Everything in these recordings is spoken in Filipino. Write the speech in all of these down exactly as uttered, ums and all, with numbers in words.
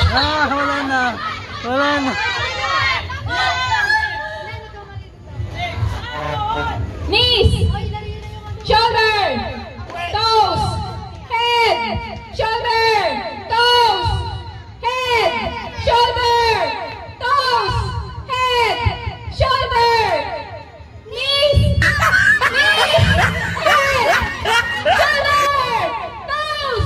Ah, wala na. Wala na. Knees, shoulder, toes, head, shoulder, toes, head, shoulder, toes, head, shoulder, knees, knees, head, shoulder, toes,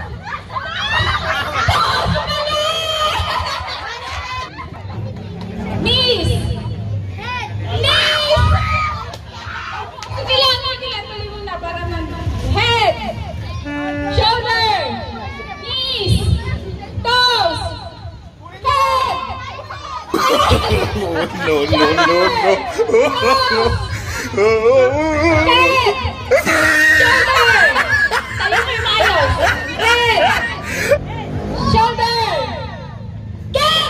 knees, knees. Sige lang, sige lang, tuloy mo na para man. Head, shoulder, knees, toes, head. No, no, no, no. Head, shoulder. Tayo mo yung maayos. Head, shoulder, get.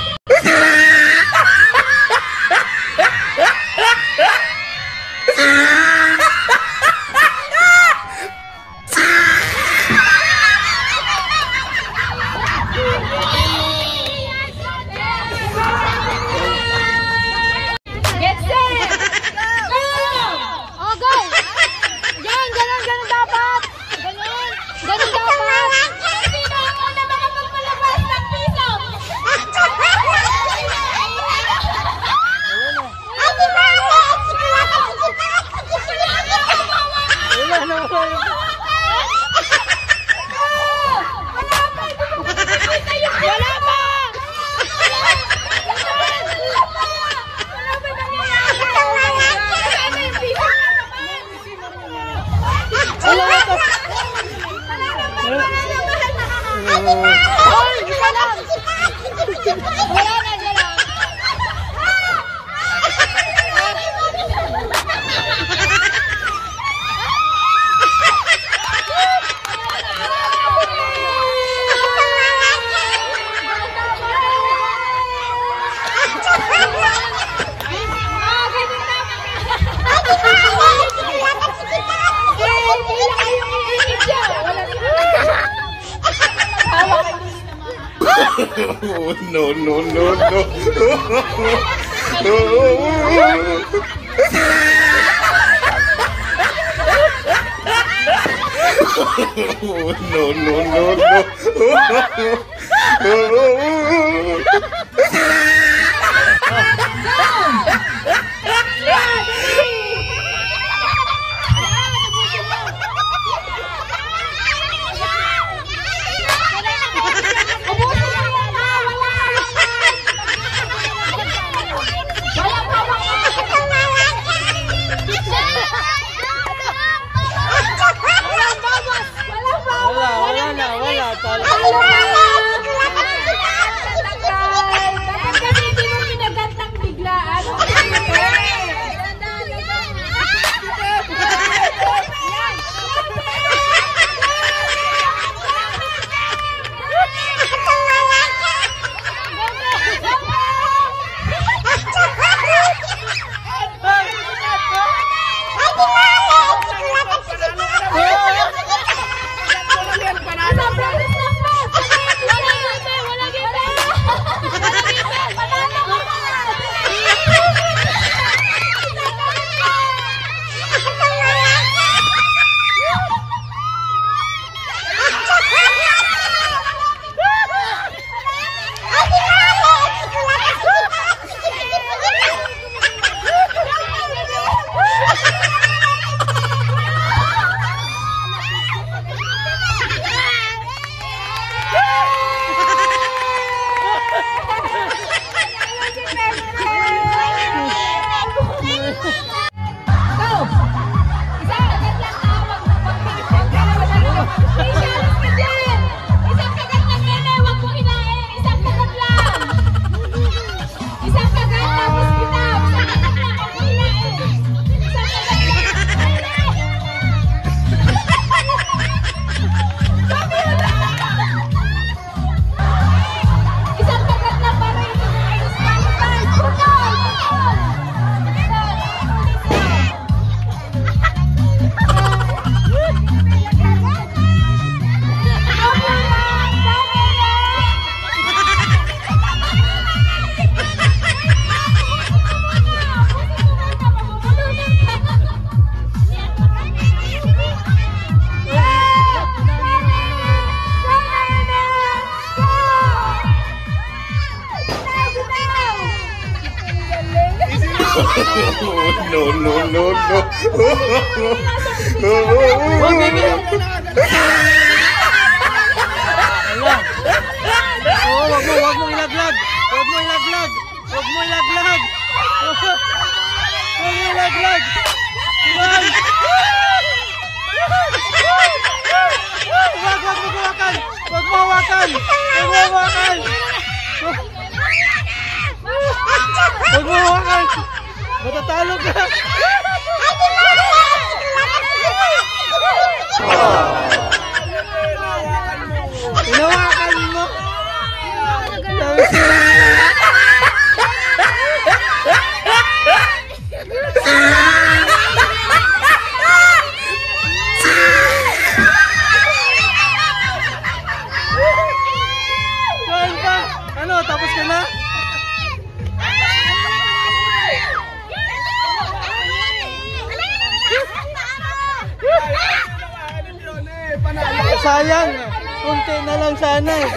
Get set! Go! Oh, go! Yan, ganun, ganun dapat! Ganun, ganun dapat! Sino ang una makapagpalabas ng piso? Wala na, wala na. Wala pa! Wala pa! Hoy, isa lang! Wala na, isa lang! Oh, no, no, no, no. Oh, no, no, no, no. Wala, wala na, wala. Talo. Talo ka! no, no, no, no. Huwag baby! Ala! Oo, wag mo, wag mo ilaglag! Wag mo ilaglag! Wag mo ilaglag! Wag mo ilaglag! Wag! Wag, wag mo hawakan! Wag mo hawakan! Wag mo hawakan! Wag mo hawakan! Matatalo ka! Hinawakan mo! Kain pa! Ano? Tapos ka na? Sayang! Kunti na lang sana eh.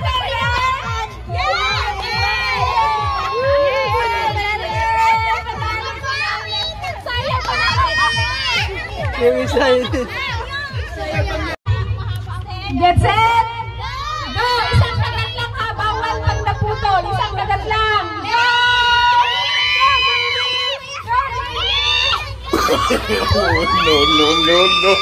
Yung isa yun. Get set! Go! Isang kagat lang ha! Bawal pag naputol! Isang kagat lang! Go! No, no, no, no.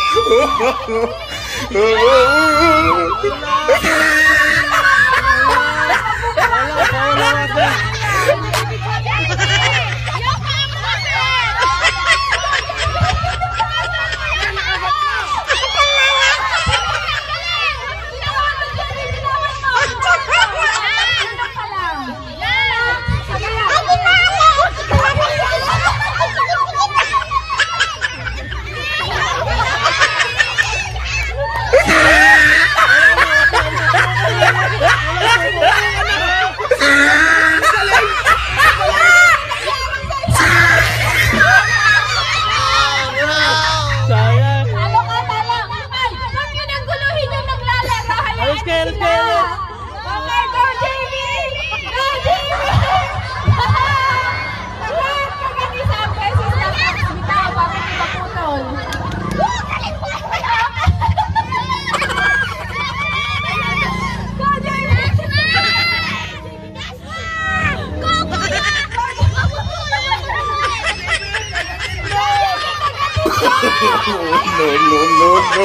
No, no, no, no.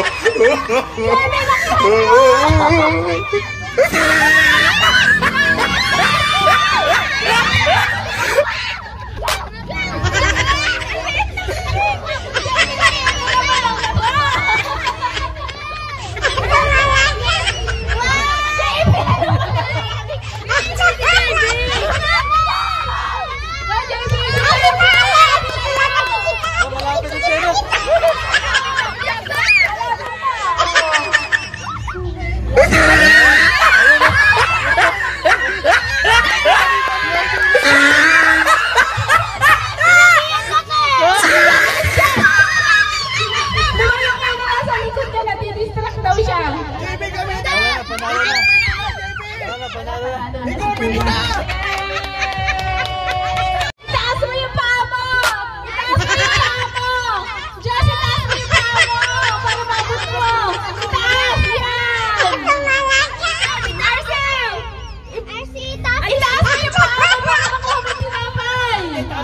Itaas mo yung paa mo! Itaas mo yung paa mo! Just itaas mo yung paa mo! Para mabot mo! Itaas! Yan! Arcel! Ay, itaas mo yung paa mo para makuha mo tinapay!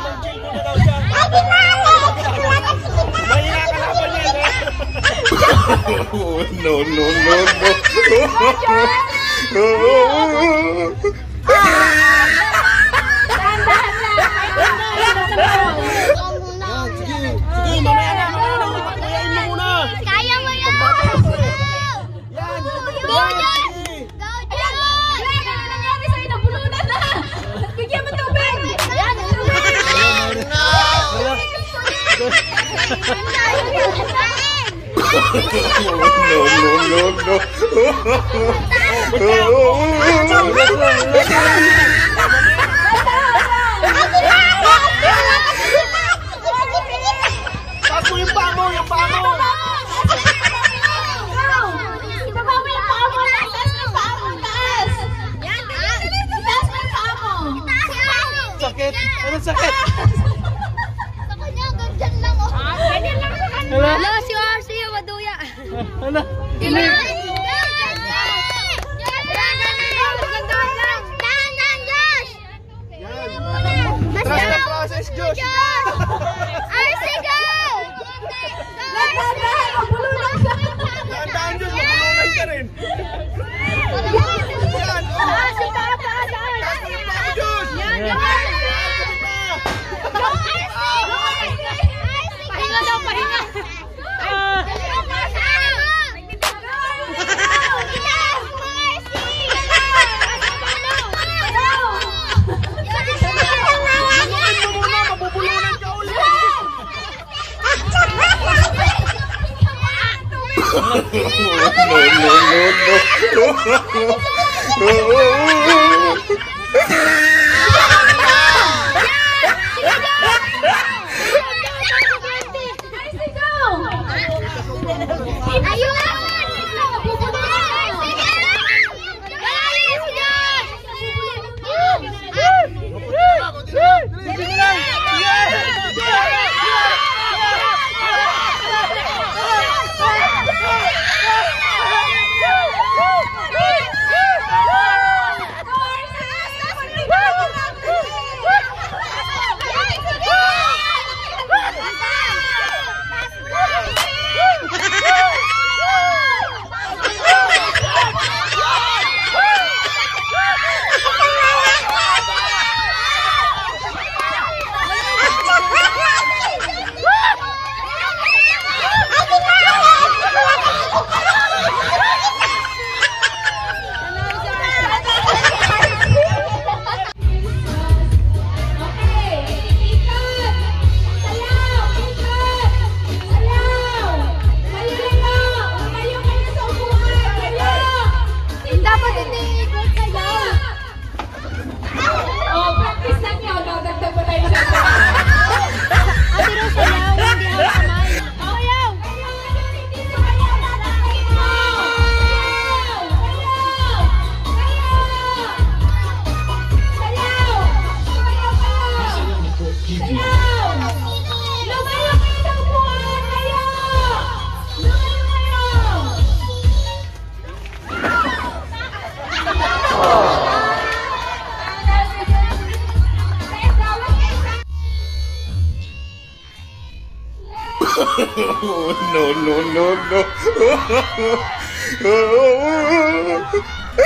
No, no, no, no. Dahan-dahan lang! Sige, mamaya na, mamaya na. Kuyain mo muna. Kaya mo yan! Yan. Go, Jan! Go, Jan! Wala ka na nangyari sa'yo, nabulunan na! Bigyan mo tubig! Yan! No, no, no, no. Taas mo yung paa mo, yung paa mo. Ibaba mo yung paa mo! Itaas mo yung paa mo! Itaas! Itaas mo yung paa mo! Sakit. Anong sakit? Sa kanya, Ano? Hindi. Trust the process, Josh! Tandaan, Josh, mabulungan ka rin! Pahinga daw, pahinga. Ah! Mabubulunan ka ulit! No, no, no, no. No, no, no, no.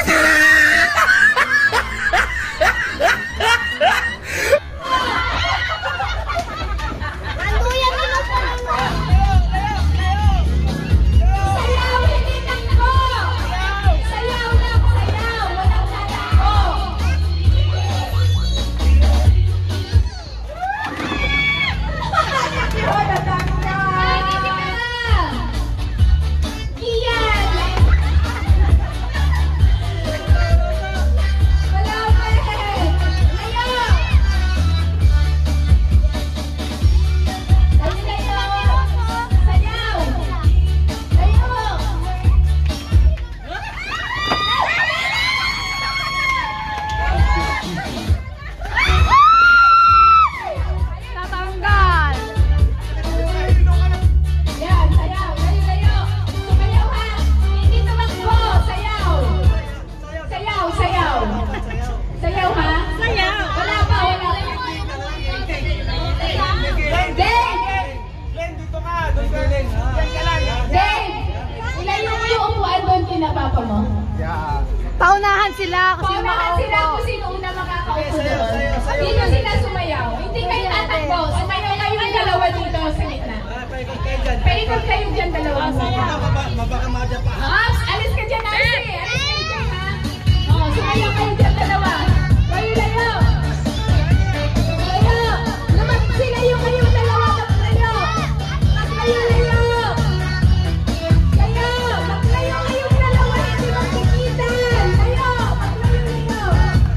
Paunahan sila kasi Paunahan sila makaupo. kung sino una makakaupo doon. Dito sila sumayaw. Hindi kayo tatakbo. Sumayaw kayo yung dalawa dito sa gitna. Paikot kayo dyan dalawa. Mabaka madya pa. Ops, alis ka dyan, Nancy. Alis kayo dyan, ha? Oo, sumayaw kayo dyan dalawa. Kayo layo. Layo. Naman sila yung kayong dalawa. Layo. Layo, layo. Layo. Layo kayong dalawa. Hindi magkikita. Layo. Layo, layo.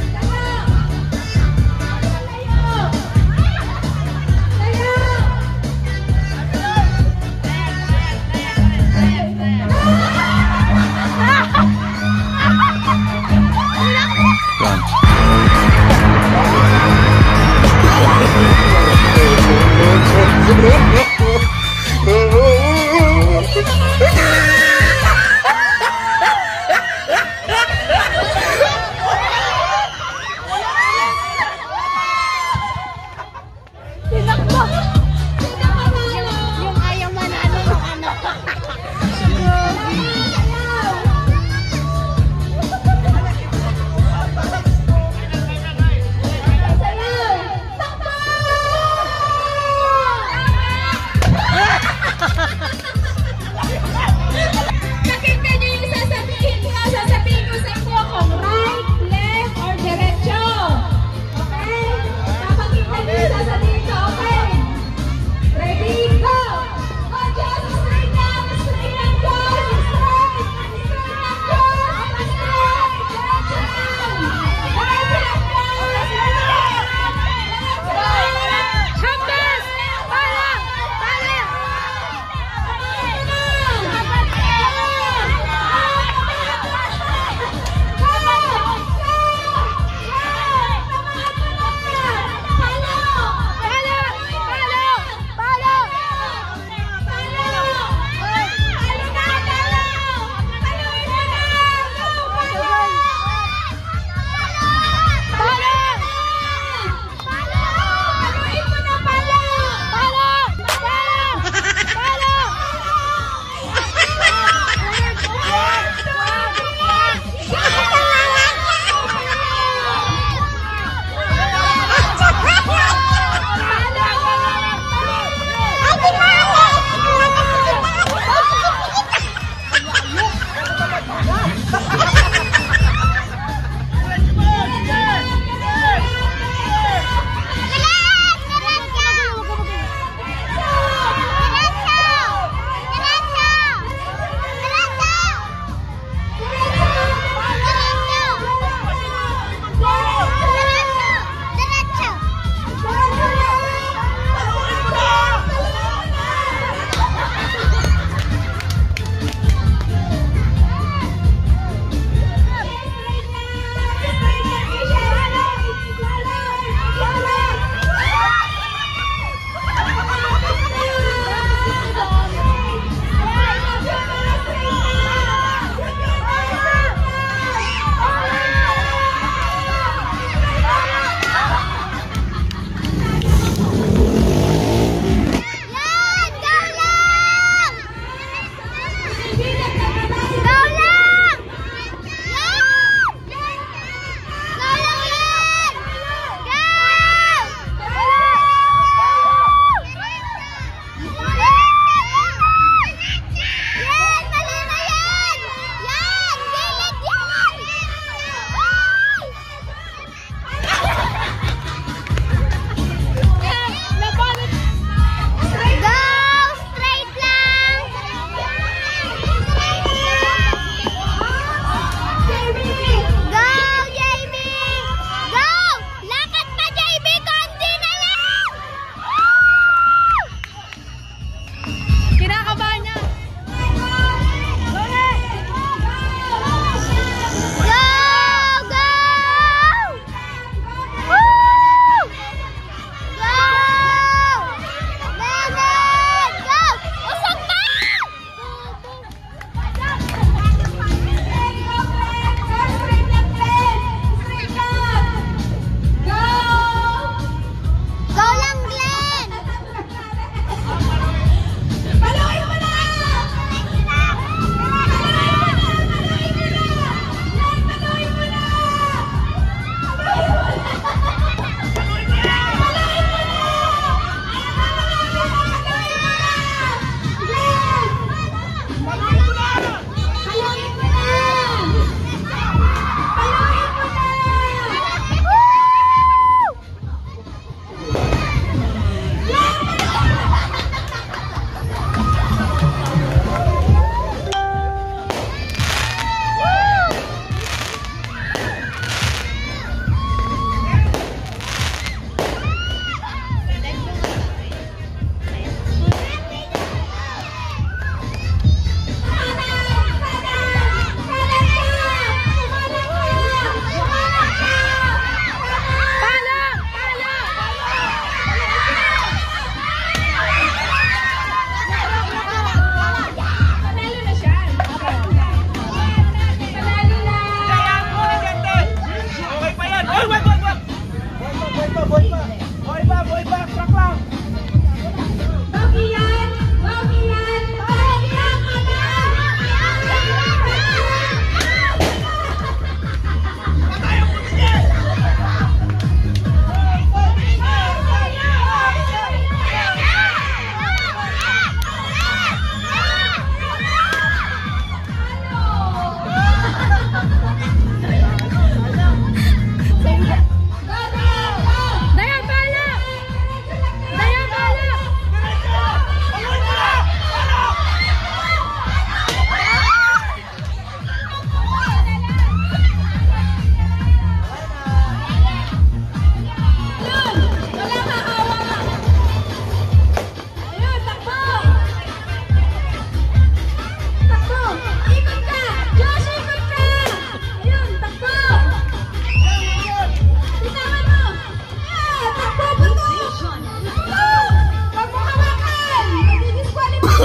Layo. No, no, no, no.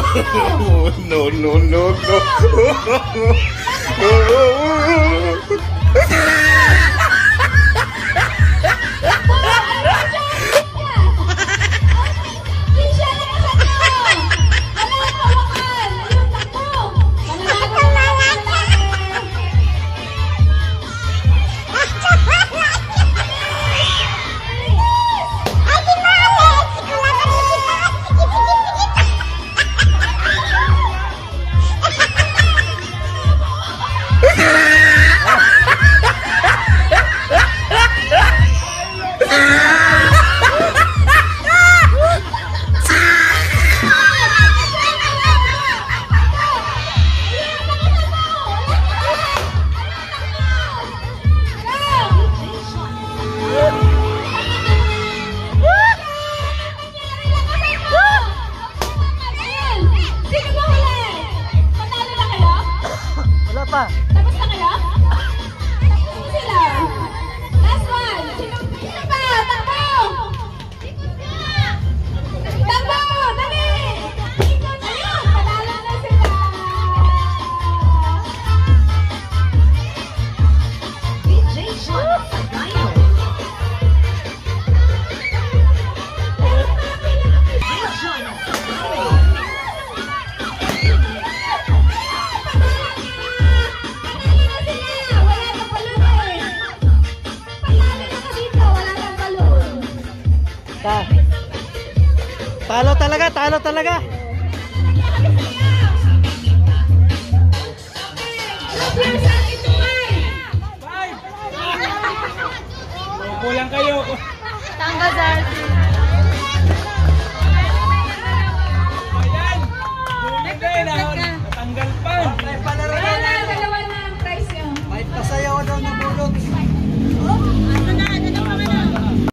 no, no, no, no. Tisha, lakasan mo! Wala nang hawakan! Ayun, takbo! Mananagot na lang, mananagot. Sino ba huli? Patalo na kayo? Wala pa. Tapos na kayo? Tapos na sila. Last one. Sino, sino pa? Takbo! Takbo! Dali! Ayun! Patalo na sila. Patalo na sila. Wala nang balon eh. Patalo na ka dito. Wala nang balon. Ta. Talo talaga, talo talaga. Cheers at ito ay. Kulang kayo. Tanggal sa